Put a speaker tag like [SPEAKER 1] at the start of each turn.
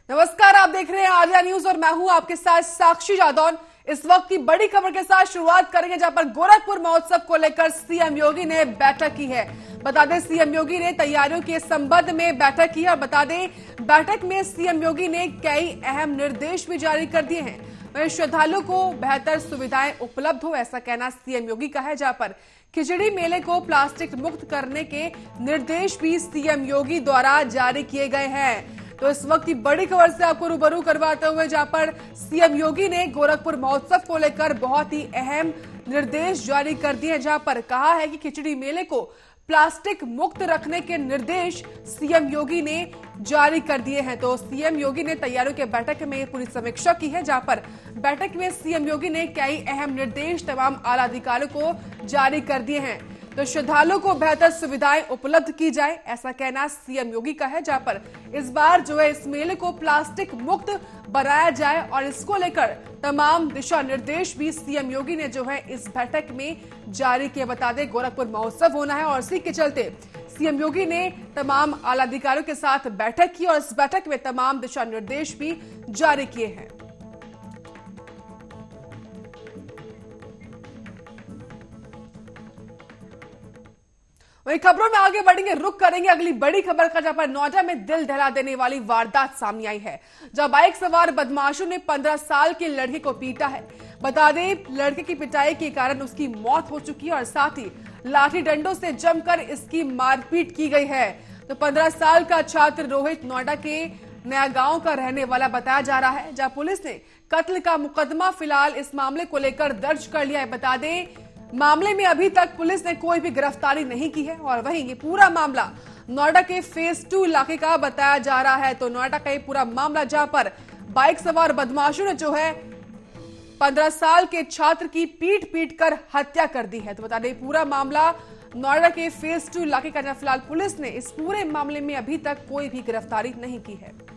[SPEAKER 1] नमस्कार, आप देख रहे हैं आर्या न्यूज और मैं हूं आपके साथ साक्षी जादौन। इस वक्त की बड़ी खबर के साथ शुरुआत करेंगे, जहां पर गोरखपुर महोत्सव को लेकर सीएम योगी ने बैठक की है। बता दें, सीएम योगी ने तैयारियों के संबंध में बैठक की है और बता दें, बैठक में सीएम योगी ने कई अहम निर्देश भी जारी कर दिए हैं। वहीं श्रद्धालुओं को बेहतर सुविधाएं उपलब्ध हो, ऐसा कहना सीएम योगी का है। जहां पर खिचड़ी मेले को प्लास्टिक मुक्त करने के निर्देश भी सीएम योगी द्वारा जारी किए गए हैं। तो इस वक्त की बड़ी खबर से आपको रूबरू करवाते हुए, जहां पर सीएम योगी ने गोरखपुर महोत्सव को लेकर बहुत ही अहम निर्देश जारी कर दिए हैं, जहां पर कहा है कि खिचड़ी मेले को प्लास्टिक मुक्त रखने के निर्देश सीएम योगी ने जारी कर दिए हैं। तो सीएम योगी ने तैयारियों के बैठक में पूरी समीक्षा की है, जहां पर बैठक में सीएम योगी ने कई अहम निर्देश तमाम आला अधिकारियों को जारी कर दिए हैं। तो श्रद्धालुओं को बेहतर सुविधाएं उपलब्ध की जाए, ऐसा कहना सीएम योगी का है। जहां पर इस बार जो है इस मेले को प्लास्टिक मुक्त बनाया जाए और इसको लेकर तमाम दिशा निर्देश भी सीएम योगी ने जो है इस बैठक में जारी किए। बता दें, गोरखपुर महोत्सव होना है और इसी के चलते सीएम योगी ने तमाम आला अधिकारियों के साथ बैठक की और इस बैठक में तमाम दिशा निर्देश भी जारी किए हैं। वही खबरों में आगे बढ़ेंगे, रुक करेंगे अगली बड़ी खबर का, जहां पर नोएडा में दिल दहला देने वाली वारदात सामने आई है, जहां बाइक सवार बदमाशों ने 15 साल के लड़के को पीटा है। बता दें, लड़के की पिटाई के कारण उसकी मौत हो चुकी है और साथ ही लाठी डंडों से जमकर इसकी मारपीट की गई है। तो 15 साल का छात्र रोहित नोएडा के नया गांव का रहने वाला बताया जा रहा है, जहां पुलिस ने कत्ल का मुकदमा फिलहाल इस मामले को लेकर दर्ज कर लिया है। बता दें, मामले में अभी तक पुलिस ने कोई भी गिरफ्तारी नहीं की है और वहीं ये पूरा मामला नोएडा के फेज 2 इलाके का बताया जा रहा है। तो नोएडा का ये पूरा मामला, जहां पर बाइक सवार बदमाशों ने जो है 15 साल के छात्र की पीट कर हत्या कर दी है। तो बता दें, पूरा मामला नोएडा के फेज 2 इलाके का, फिलहाल पुलिस ने इस पूरे मामले में अभी तक कोई भी गिरफ्तारी नहीं की है।